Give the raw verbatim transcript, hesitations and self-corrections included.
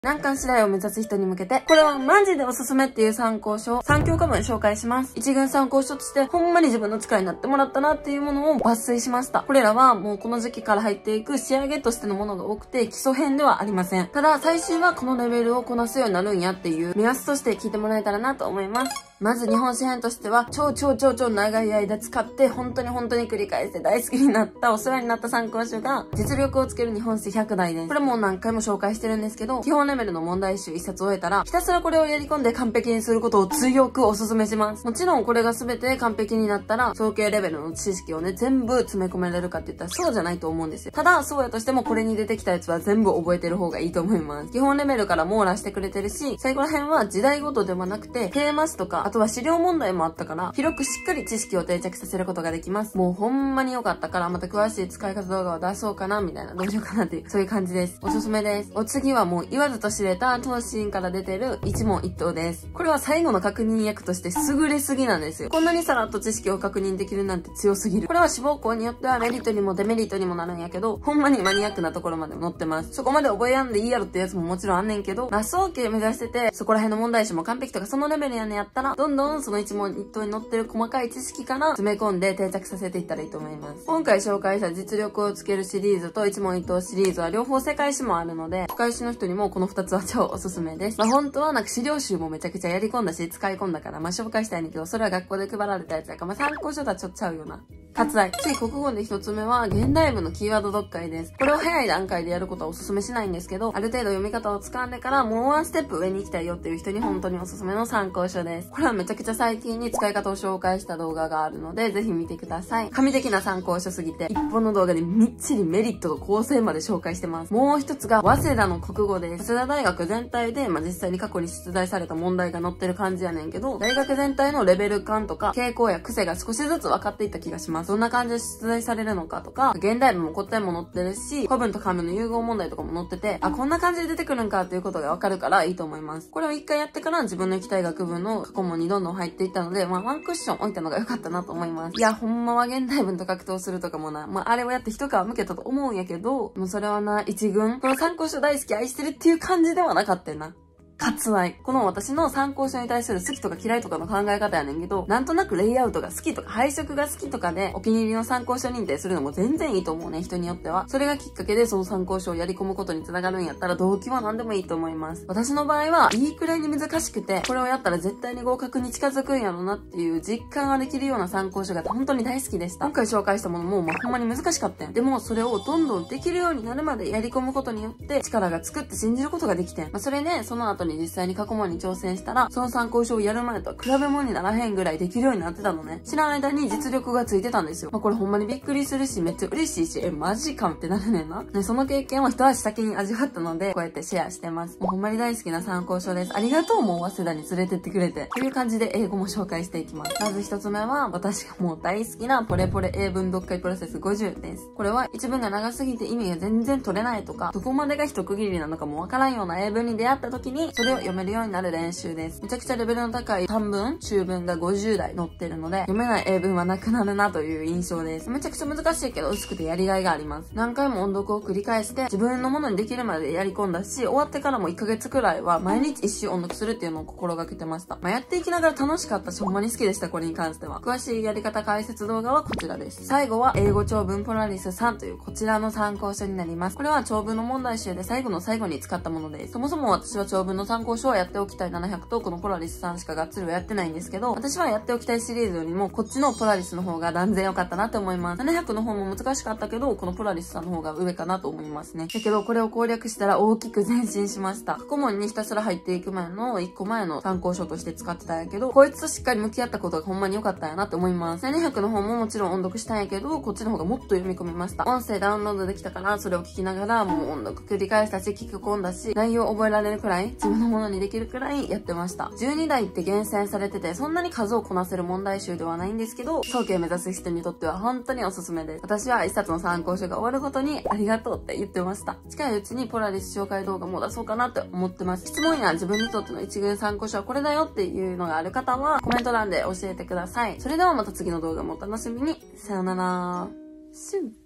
難関次第を目指す人に向けて、これはマジでおすすめっていう参考書をさん教科文紹介します。一軍参考書として、ほんまに自分の力になってもらったなっていうものを抜粋しました。これらはもうこの時期から入っていく仕上げとしてのものが多くて、基礎編ではありません。ただ、最終はこのレベルをこなすようになるんやっていう目安として聞いてもらえたらなと思います。まず日本史編としては、超超超超長い間使って、本当に本当に繰り返して大好きになった、お世話になった参考書が、実力をつける日本史ひゃくだいです。これもう何回も紹介してるんですけど、基本レベルの問題集一冊終えたら、ひたすらこれをやり込んで完璧にすることを強くお勧めします。もちろんこれが全て完璧になったら、総計レベルの知識をね、全部詰め込めれるかって言ったらそうじゃないと思うんですよ。ただ、そうやとしてもこれに出てきたやつは全部覚えてる方がいいと思います。基本レベルから網羅してくれてるし、最後ら辺は時代ごとではなくて、テーマ誌とか、あとは資料問題もあったから、広くしっかり知識を定着させることができます。もうほんまに良かったから、また詳しい使い方動画を出そうかな、みたいな、どうしようかなっていう、そういう感じです。おすすめです。お次はもう言わずと知れた、東進から出てる一問一答です。これは最後の確認役として優れすぎなんですよ。こんなにさらっと知識を確認できるなんて強すぎる。これは志望校によってはメリットにもデメリットにもなるんやけど、ほんまにマニアックなところまで載ってます。そこまで覚えやんでいいやろってやつももちろんあんねんけど、ラスオーケー目指してて、そこら辺の問題集も完璧とかそのレベルやねんやったら、どんどんその一問一答に載ってる細かい知識から詰め込んで定着させていったらいいと思います。今回紹介した実力をつけるシリーズと一問一答シリーズは両方世界史もあるので、世界史の人にもこのふたつは超おすすめです。まあ本当はなんか資料集もめちゃくちゃやり込んだし、使い込んだから、まあ紹介したいんだけど、それは学校で配られたやつやから、まあ参考書とはちょっとちゃうよな。割愛。次、国語で一つ目は、現代文のキーワード読解です。これを早い段階でやることはお勧めしないんですけど、ある程度読み方を掴んでから、もうワンステップ上に行きたいよっていう人に本当におすすめの参考書です。これはめちゃくちゃ最近に使い方を紹介した動画があるので、ぜひ見てください。神的な参考書すぎて、一本の動画でみっちりメリットと構成まで紹介してます。もう一つが、早稲田の国語です。早稲田大学全体で、まあ、実際に過去に出題された問題が載ってる感じやねんけど、大学全体のレベル感とか、傾向や癖が少しずつ分かっていった気がします。どんな感じで出題されるのかとか、現代文も古典も載ってるし、古文と漢文の融合問題とかも載ってて、あ、こんな感じで出てくるんかっていうことがわかるからいいと思います。これを一回やってから自分の行きたい学部の過去問にどんどん入っていったので、まあワンクッション置いたのが良かったなと思います。いや、ほんまは現代文と格闘するとかもな、まああれをやって一皮向けたと思うんやけど、もうそれはな、一軍、この参考書大好き愛してるっていう感じではなかったよな。割愛。この私の参考書に対する好きとか嫌いとかの考え方やねんけど、なんとなくレイアウトが好きとか配色が好きとかでお気に入りの参考書認定するのも全然いいと思うね、人によっては。それがきっかけでその参考書をやり込むことにつながるんやったら動機は何でもいいと思います。私の場合はいいくらいに難しくて、これをやったら絶対に合格に近づくんやろなっていう実感ができるような参考書が本当に大好きでした。今回紹介したものもまあほんまに難しかったん。でもそれをどんどんできるようになるまでやり込むことによって力がつくって信じることができてん。まあそれね、その後に実際に過去問に挑戦したら、その参考書をやる前とは比べ物にならへんぐらいできるようになってたのね。知らん間に実力がついてたんですよ。まあ、これほんまにびっくりするし、めっちゃ嬉しいし、え、マジかんってなるねんな。ね、その経験を一足先に味わったので、こうやってシェアしてます。もうほんまに大好きな参考書です。ありがとう、もう早稲田に連れてってくれて。という感じで英語も紹介していきます。まず一つ目は、私がもう大好きなポレポレ英文読解プロセスごじゅうです。これは一文が長すぎて意味が全然取れないとか、どこまでが一区切りなのかもわからんような英文に出会った時に、それを読めるようになる練習です。めちゃくちゃレベルの高い短文、中文がごじゅうだい載ってるので、読めない英文はなくなるなという印象です。めちゃくちゃ難しいけど薄くてやりがいがあります。何回も音読を繰り返して自分のものにできるまでやり込んだし、終わってからもいっかげつくらいは毎日一周音読するっていうのを心がけてました。まあ、やっていきながら楽しかったし、ほんまに好きでした、これに関しては。詳しいやり方解説動画はこちらです。最後は英語長文ポラリスさんというこちらの参考書になります。これは長文の問題集で最後の最後に使ったものです。そもそも私は長文の参考書はやっておきたいななひゃくとこのポラリスさんしかがっつりはやってないんですけど、私はやっておきたいシリーズよりもこっちのポラリスの方が断然良かったなって思います。ななひゃくの方も難しかったけど、このポラリスさんの方が上かなと思いますね。だけどこれを攻略したら大きく前進しました。過去問にひたすら入っていく前のいっこまえの参考書として使ってたんやけど、こいつとしっかり向き合ったことがほんまに良かったんやなって思います。ななひゃくの方ももちろん音読したんやけど、こっちの方がもっと読み込みました。音声ダウンロードできたから、それを聞きながらもう音読繰り返したし、聞き込んだし、内容覚えられるくらい、自分のものにできるくらいやってました。じゅうにだいって厳選されてて、そんなに数をこなせる問題集ではないんですけど、早期を目指す人にとっては本当におすすめです。私は一冊の参考書が終わるごとにありがとうって言ってました。近いうちにポラリス紹介動画も出そうかなって思ってます。質問や自分にとっての一軍参考書はこれだよっていうのがある方はコメント欄で教えてください。それではまた次の動画もお楽しみに。さよなら。シュン。